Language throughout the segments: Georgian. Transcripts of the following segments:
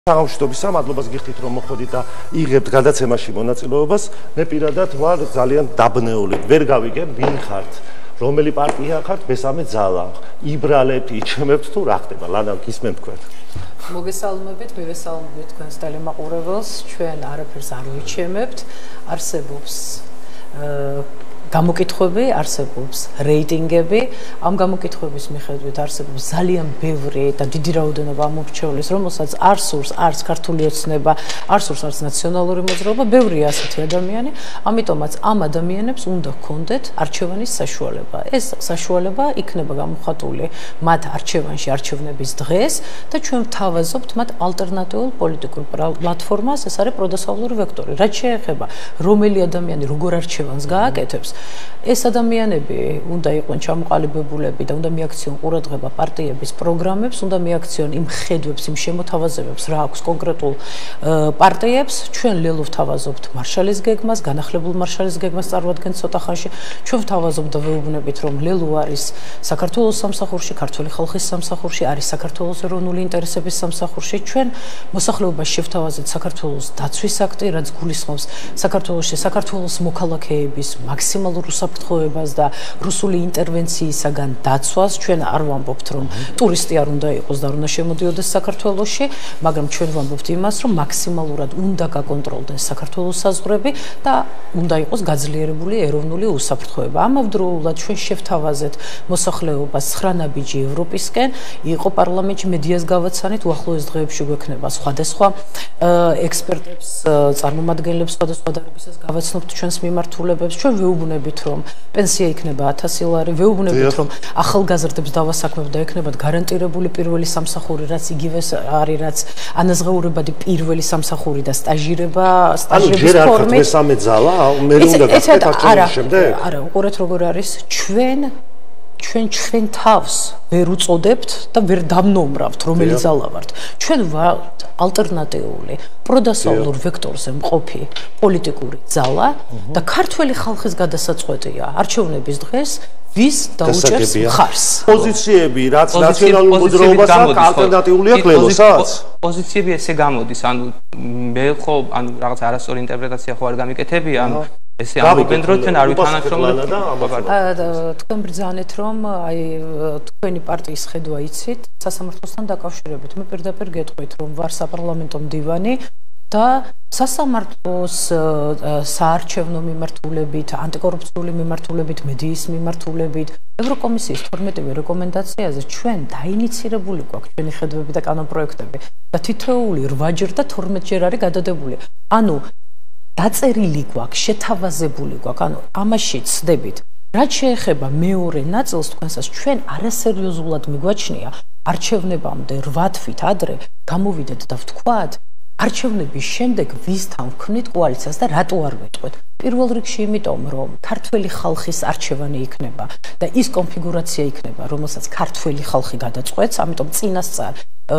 Სამშვიდობის მადლობას გიხდით რომ მოხვდით და იღებთ გადაცემაში მონაწილეობას. მე პირადად ვარ ძალიან დაბნეული. ვერ გავიგებ ვინ ხართ, რომელი პარტია ხართ, მესამე ძალა. იბრალებთ, იჩემებთ თუ რა ხდება? ლანა გისმენთ თქვენ. მოგესალმებით, მივესალმებით თქვენს ტელემაყურებელს. ჩვენ არაფერს არ ვიჩემებთ, არსებობს გამოკითხვები, არსებობს რეიტინგები. ამ გამოკითხვების მიხედვით არსებობს ძალიან ბევრი და დიდი რაოდენობა მომრჩევლის, რომელსაც არ სურს არც ქართული ოცნება, არ სურს არც ნაციონალური მოძრაობა, ბევრია ასეთი ადამიანი, ამიტომაც ამ ადამიანებს უნდა ჰქონდეთ არჩევანის საშუალება. ეს საშუალება იქნება გამოხატული მათ არჩევანში არჩევნების დღეს და ჩვენ ვთავაზობთ მათ ალტერნატიულ პოლიტიკურ პლატფორმას, ეს არის პროდასავლური ვექტორი. რაც შეეხება რომელი ადამიანი როგორ არჩევანს გააკეთებს, ეს ადამიანები უნდა იყვნენ ჩამოყალიბებულები და უნდა მიაქციონ ყურადღება პარტიების პროგრამებს, უნდა მიაქციონ იმ ხედვებს, იმ შემოთავაზებებს, რა აქვს კონკრეტულ პარტიებს. ჩვენ ლელო ვთავაზობთ მარშალის გეგმას, განახლებულ მარშალის გეგმას წარმოადგენთ ცოტა ხანში. ჩვენ ვთავაზობთ და ვეუბნებით, რომ ლელო არის საქართველოს სამსახურში, ქართული ხალხის სამსახურში, არის საქართველოს ეროვნული ინტერესების სამსახურში. ჩვენ მოსახლეობას შევთავაზეთ საქართველოს დაცვის აქტი, რაც გულისხმობს საქართველოს მოქალაქეების მაქსიმალურ უსაფრთხოებას და რუსული ინტერვენციისაგან დაცვას. ჩვენ არ ვამბობთ, რომ ტურისტი არ უნდა იყოს და არ უნდა შემოდიოდეს საქართველოში, მაგრამ ჩვენ ვამბობთ იმას, რომ მაქსიმალურად უნდა გაკონტროლდეს საქართველოს საზღვრები და უნდა იყოს გაძლიერებული ეროვნული უსაფრთხოება. ამავდროულად ჩვენ შევთავაზეთ მოსახლეობას 9 ნაბიჯი ევროპისკენ, იყო პარლამენტში მედიას გავაცანით, უახლოეს დღეებში გვექნება სხვადასხვა ექსპერტებს, წარმომადგენლებს სხვადასხვა დარგისას გავაცნობთ ჩვენს მიმართულებებს. ჩვენ ვეუბნებით, რომ პენსია იქნება 1000 ლარი, ვეუბნებით, რომ ახალგაზრდებს დავასაქმებთ და ექნებათ გარანტირებული პირველი სამსახური, რაც იგივე არის, რაც ანაზღაურებადი პირველი სამსახური და სტაჟირება, სტაჟირების ფორმით. მესამე ძალა, მე უნდა გახდეთ არჩევნის შემდეგ? არა, უყურეთ როგორ არის, ჩვენ თავს ვერ უწოდებთ და ვერ დამნომრავთ, რომელი ძალა ვართ. ჩვენ ვართ ალტერნატიული, პროდასავლურ ვექტორზე მყოფი პოლიტიკური ძალა და ქართველი ხალხის გადასაწყვეტია არჩევნების დღეს ვის დაუჭერს მხარს. პოზიციები, რაც ნაციონალურ მოძრაობასაც ალტერნატიულია კლელოსაც? პოზიციები ესე გამოდის, ანუ მე ხო, ანუ რაღაც არასწორი ინტერპრეტაცია ხო არ გამიკეთებია, ანუ ესე ამბობენ რომ ჩვენ არ ვითანაშრომლებთ. თქვენ ბრძანეთ რომ აი თქვენი პარტიის ხედვა იცით სასამართლოსთან დაკავშირებით. მე პირდაპირ გეტყვით რომ ვარ საპარლამენტო მდივანი და სასამართლოს საარჩევნო მიმართულებით, ანტიკორუფციული მიმართულებით, მედიის მიმართულებით, ევროკომისიის 12-ვე რეკომენდაციაზე ჩვენ დაინიცირებული გვაქვს ჩვენი ხედვები და კანონპროექტები და თითოეული 8-ჯერ და 12-ჯერ არის გადადებული. ანუ დაწერილი გვაქვს, შეთავაზებული გვაქვს, ანუ ამაში ცდებით. რაც შეეხება მეორე ნაწილს, თქვენსაც ჩვენ არასერიოზულად მიგვაჩნია არჩევნებამდე 8 თვით ადრე გამოვიდეთ და ვთქვათ, არჩევნების შემდეგ ვისთან ვქმნით კოალიციას და რატო არ ვეტყვით? პირველ რიგში იმიტომ, რომ ქართველი ხალხის არჩევანი იქნება და ის კონფიგურაცია იქნება, რომელსაც ქართველი ხალხი გადაწყვეტს, ამიტომ წინასწარ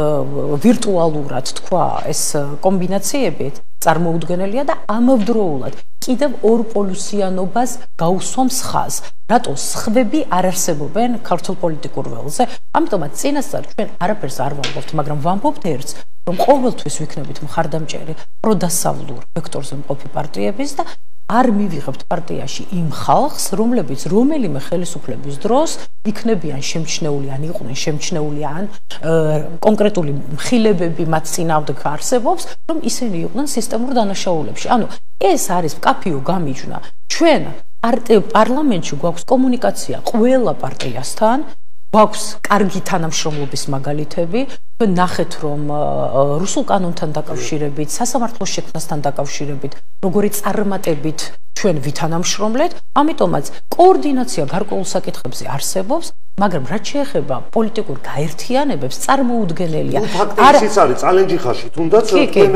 ვირტუალურად თქვა ეს კომბინაციები წარმოუდგენელია და ამავდროულად კიდევ ორ პოლუსიანობას გაუსვამს ხაზს, რატო სხვები არ არსებობენ ქართულ პოლიტიკურ ველზე. ამიტომაც წინასწარ ჩვენ არაფერს არ ვამბობთ, მაგრამ ვამბობთ ერთს, რომ ყოველთვის ვიქნებით მხარდამჭერი პროდასავლურ ვექტორზე მყოფი პარტიების და არ მივიღებთ პარტიაში იმ ხალხს, რომლებიც რომელიმე ხელისუფლების დროს იქნებიან შემჩნეული, ან იყვნენ შემჩნეული, ან კონკრეტული მხილებები მათ წინააღმდეგ არსებობს, რომ ისინი იყვნენ სისტემურ დანაშაულებში. ანუ ეს არის მკაფიო გამიჯვნა. ჩვენ პარლამენტში გვაქვს კომუნიკაცია ყველა პარტიასთან, გვაქვს კარგი თანამშრომლობის მაგალითები. ჩვენ ნახეთ, რომ რუსულ კანონთან დაკავშირებით, სასამართლოს შექმნასთან დაკავშირებით, როგორი წარმატებით ჩვენ ვითანამშრომლეთ, ამიტომაც კოორდინაცია გარკვეულ საკითხებზე არსებობს, მაგრამ რაც შეეხება პოლიტიკურ გაერთიანებებს, წარმოუდგენელია. ფაქტიც არის წალენჯი ხარში, თუნდაც თქვენ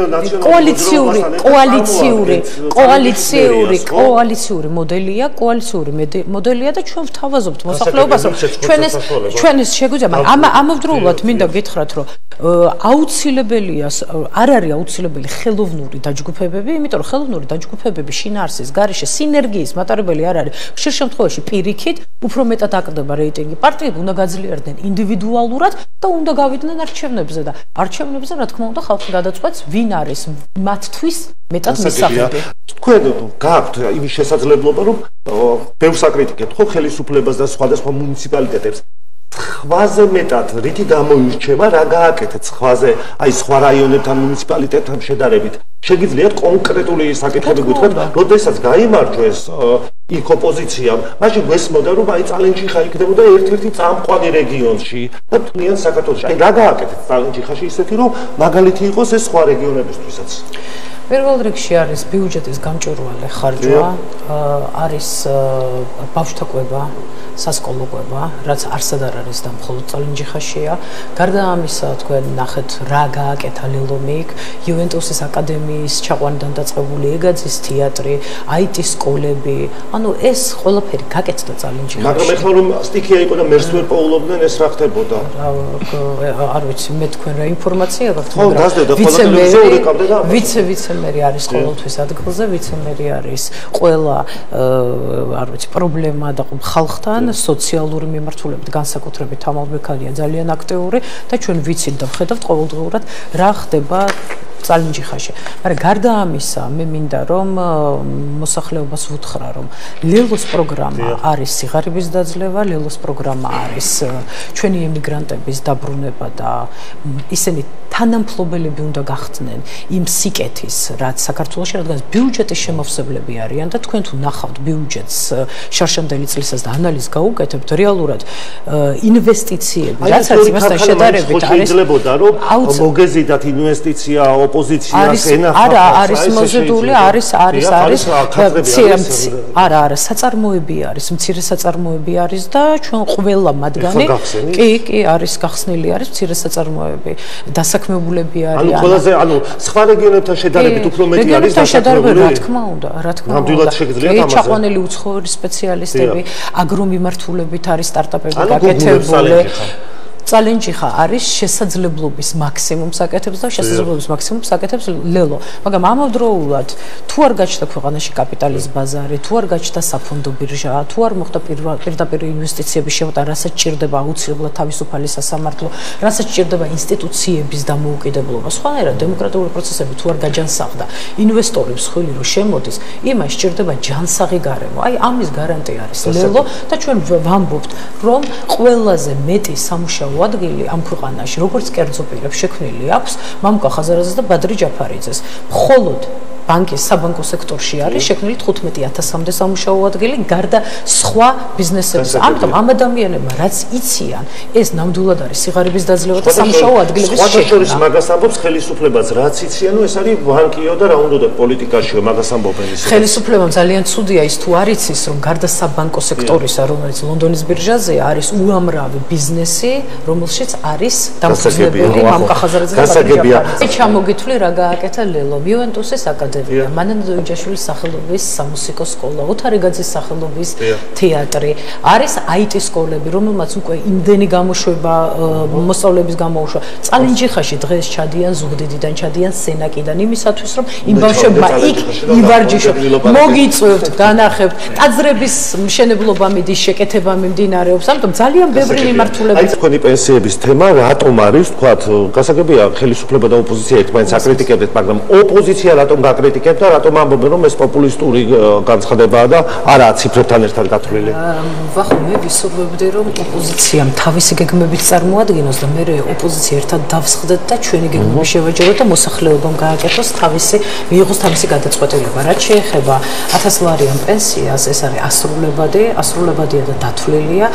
კოალიციური მოდელია და ჩვენ ვთავაზობთ მოსახლეობას, რომ ჩვენ ეს შეგვიძლია, მაგრამ ამავდროულად მინდა გითხრათ, რომ აუცილებელია არ არის აუცილებელი ხელოვნური დაჯგუფებები, იმიტომ რომ ხელოვნური დაჯგუფებები შინაარსის გარეშე სინერგიის მატარებელი არ არის. ხშირ შემთხვევაში პირიქით უფრო მეტად აკდება რეიტინგი. პარტიები უნდა გაძლიერდნენ ინდივიდუალურად და უნდა გავიდნენ არჩევნებზე და არჩევნებზე რა თქმა უნდა ხალხი გადაწყვეტს ვინ არის მათთვის მეტად მისაღები. თქვენ გაქვთ იმის შესაძლებლობა რომ ბევრს აკრიტიკებთ ხო ხელისუფლებას და სხვადასხვა მუნიციპალიტეტებს სხვაზე მეტად რითი გამოირჩევა რა გააკეთეთ სხვაზე აი სხვა რაიონებთან მუნიციპალიტეტთან შედარებით შეგიძლიათ კონკრეტული საკითხები გითხრათ როდესაც გაიმარჯვეს იქ ოპოზიციამ მაშინ გვესმოდა რომ აი წალენჯიხა იქნებოდა ერთ-ერთი წამყვანი რეგიონში და მთლიან საქართველოში აი რა გააკეთეთ წალენჯიხაში ისეთი რომ მაგალითი იყოს ეს სხვა რეგიონებისთვისაც პირველ რიგში არის ბიუჯეტის გამჭვირვალე ხარჯვა, არის ბავშვთა კვება, სასკოლო კვება, რაც არსად არ არის და მხოლოდ წალენჯიხაშია. გარდა ამისა, თქვენ ნახეთ რა გააკეთა ლილომიკ, იუვენტუსის აკადემიის ჩაყვანიდან დაწყებული ეგაძის თეატრი, IT სკოლები. ანუ ეს ყველაფერი გაკეთდა წალენჯიხაში. მაგრამ ეხლა რომ სტიქია იყო და მერს ვერ პოულობდნენ, ეს რა ხდებოდა? არ ვიცი, მე თქვენ რა ინფორმაცია გაქვთ, მაგრამ ვიცე-მერი არის ყოველთვის ადგილზე, ვიცე-მერი არის ყველა არ ვიცი პრობლემა და ხალხთან სოციალური მიმართულებით განსაკუთრებით თამალბექალია ძალიან აქტიური და ჩვენ ვიცით და ვხედავთ ყოველდღიურად რა ხდება წალენჯიხაში. მაგრამ გარდა ამისა, მე მინდა რომ მოსახლეობას ვუთხრა რომ ლელოს პროგრამა არის სიღარიბის დაძლევა, ლელოს პროგრამა არის ჩვენი ემიგრანტების დაბრუნება და ისინი თანამფლობელები უნდა გახდნენ იმ სიკეთის, რაც საქართველოში რადგან ბიუჯეტის შემავსებლები არიან და თქვენ თუ ნახავთ ბიუჯეტს შარშემდელი წლისას და ანალიზს გაუკეთებთ რეალურად ინვესტიციები, რაც არის იმასთან შედარებით არის შეიძლებოდა რომ მოგეზიდათ ინვესტიცია ოპოზიციას ენახავთ არა არის მოზიდული არის არა საწარმოები არის მცირე საწარმოები არის და ჩვენ ყველა მათგანი კი არის გახსნილი არის მცირე საწარმოები დასაქმებულები არიან ანუ ყველაზე ანუ სხვა რეგიონებთან შედარებით უფრო მეტი არის დასაქმებული რა თქმა უნდა ნამდვილად შეგიძლიათ ამაზე ჩაყვანილი უცხოური სპეციალისტები აგრომიმართულებით არის სტარტაპები გაკეთებული წალენჯიხა არის შესაძლებლობის მაქსიმუმს აკეთებს და შესაძლებლობის მაქსიმუმს აკეთებს ლელო. მაგრამ ამავდროულად თუ არ გაჩნდა ქვეყანაში კაპიტალის ბაზარი, თუ არ გაჩნდა საფონდო ბირჟა, თუ არ მოხდა პირდაპირ ინვესტიციების შემოტანა, რასაც ჭირდება აუცილებლად თავისუფალი სასამართლო, რასაც ჭირდება ინსტიტუციების დამოუკიდებლობა, სხვანაირად დემოკრატიული პროცესები თუ არ გაჯანსაღდა, ინვესტორებს ხელი რო შემოდის, იმას ჭირდება ჯანსაღი გარემო. აი ამის გარანტია არის ლელო და ჩვენ ვამბობთ, რომ ყველაზე მეტი სამუშაო ადგილი ამ ქვეყანაში როგორც კერძო პირებს შექმნილი აქვს მამუკა ხაზარაძეს და ბადრი ჯაფარიძეს. მხოლოდ ბანკის საბანკო სექტორში არის შექმნილი 15000-მდე სამუშაო ადგილი გარდა სხვა ბიზნესების. ამიტომ ამ ადამიანებმა რაც იციან, ეს ნამდვილად არის სიღარიბის დაძლევა და სამუშაო ადგილების შექმნა. შორის მაგას ამბობს ხელისუფლებას, რაც იციან, ეს არის ბანკიო და რა უნდა პოლიტიკაშიო მაგას ამბობენ ისე. ხელისუფლებამ ძალიან ცუდია ის თუ არ იცის, რომ გარდა საბანკო სექტორისა, რომელიც ლონდონის ბირჟაზეა, არის უამრავი ბიზნესი, რომელშიც არის დამფუძნებელი მამუკა ხაზარაძე და ბადრი ჯაფარიძე. ჩამოგითვლი რა გააკეთა ლელო იუვენტუსის აკადემია. მანან დოიჯაშვილის სახელობის სამუსიკო სკოლა, ოთარეგაძის სახელობის თეატრი, არის IT სკოლები, რომელმაც უკვე იმდენი გამოშვება მოსწავლეების გამოუშვა. წალენჯიხაში დღეს ჩადიან ზუგდიდიდან, ჩადიან სენაკიდან იმისათვის, რომ იმ ბავშვებმა იქ ივარჯიშო. მოგიწევთ, განახებთ, ტაძრების მშენებლობა მიდის, შეკეთება მიმდინარეობს, ამიტომ ძალიან ბევრი მიმართულებით. თქვენი პენსიების თემა რატომ არის, თქვათ, გასაგებია ხელისუფლება და ოპოზიცია ერთმანეთს აკრიტიკებდნენ, მაგრამ ოპოზიცია რატომ გაკრიტიკებდა და რატომ ამბობენ რომ ეს პოპულისტური განცხადებაა და არაა ციფრებთან ერთად გათვლილი? ვახო მე ვისურვებდი რომ ოპოზიციამ თავისი გეგმებით წარმოადგინოს და მე ოპოზიცია ერთად დავსხდეთ და ჩვენი გეგმები შევაჯეროთ და მოსახლეობამ გააკეთოს თავისი მიიღოს თავისი გადაწყვეტილება. რაც შეეხება 1000 ლარიან პენსიას, ეს არის ასრულებადია და დათვლილია.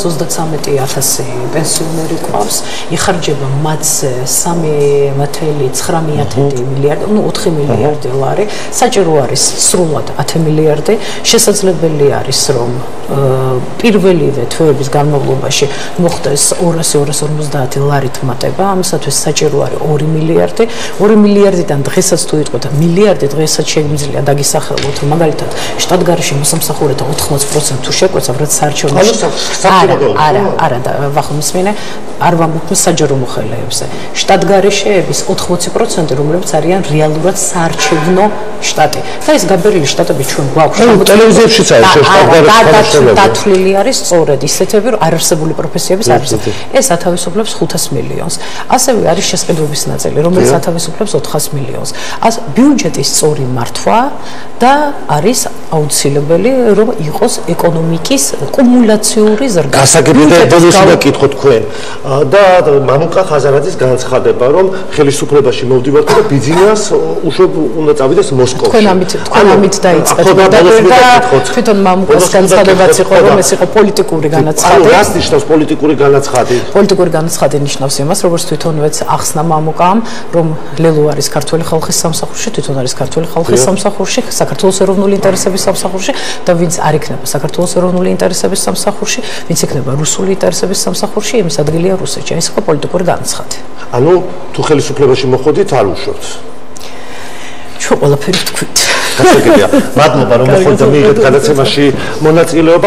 833,000 პენსიონერი ყავს, იხარჯება მათზე 3,9 მილიარდი, 4 მილიარდი ლარი. საჭირო არის სრულად 10 მილიარდი. შესაძლებელი არის რომ პირველივე თვეების განმავლობაში მოხდეს 200-250 ლარით მატება. ამისათვის საჭირო არის 2 მილიარდი. 2 მილიარდიდან დღესაც თუ იტყვით მილიარდი დღესაც შეგვიძლია დაგისახელოთ რომ მაგალითად შტატგარეშე მოსამსახურეთა 80% თუ შეკვეცავ რაც საარჩევნო არა და ვახმისმინე არ ვამბობ საჯარო მოხელეებზე. შტატგარეშეების 80% რომლებიც არიან რეალურად საარჩევნო შტატი. და ეს გაბერილი შტატები ჩვენ გვაქვს. ტელევიზიებშიც არის შტატგარეშე დათვლილი არის სწორედ ისეთები რომ არარსებული პროფესიების არის. ეს ათავისუფლებს 500 მილიონს. ასევე არის შესყიდვების ნაწილი, რომელიც ათავისუფლებს 400 მილიონს. ბიუჯეტის სწორი მართვა და არის აუცილებელი რომ იყოს ეკონომიკის კუმულაციური ზრდა. გასაგებია ბოლოს ვაკითხო თქვენ და მამუკა ხაზარაძის განცხადება რომ ხელისუფლებაში მოვდივართ და ბიზნეს უშუალოდ უნდა წავიდეს მოსკოვში. თქვენ ამით დაიწყეთ და თვითონ მამუკას განცხადებაც იყო რომ ეს იყო პოლიტიკური განაცხადი. რას ნიშნავს პოლიტიკური განაცხადი? პოლიტიკური განაცხადი ნიშნავს იმას, როგორც თვითონვეც ახსნა მამუკამ, რომ ლელო არის ქართული ხალხის სამსახურში, თვითონ არის ქართული ხალხის სამსახურში, საქართველოს ეროვნული ინტერესების სამსახურში და ვინც არ იქნება საქართველოს ეროვნული ინტერესების სამსახურში, ვინც იქნება რუსული ინტერესების სამსახურში, იმის ადგილია რუსეთში. ეს იყო პოლიტიკური განაცხადი. ანუ თუ ხელისუფლებაში მოხვდით, არ უშვებთ. ჩვენ ყველაფერი ვთქვით. გასაგებია. მადლობა რომ მოხვდით და მიიღეთ გადაცემაში მონაწილეობა.